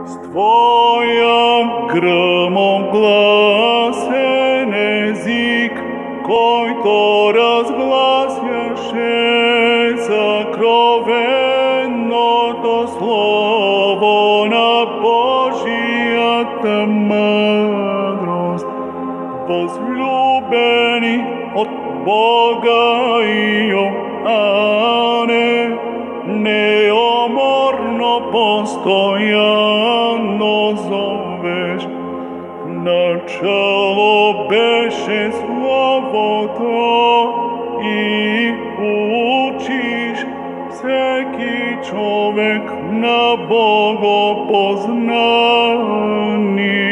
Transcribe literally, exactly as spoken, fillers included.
Твоя гръмогласен език, който разгласяше съкровенното слово на Божията мъдрост, възлюбени от Бога Йоанне, неуморно постоянно зовеш. Начало беше Словото и учиш всеки човек на Богопознание.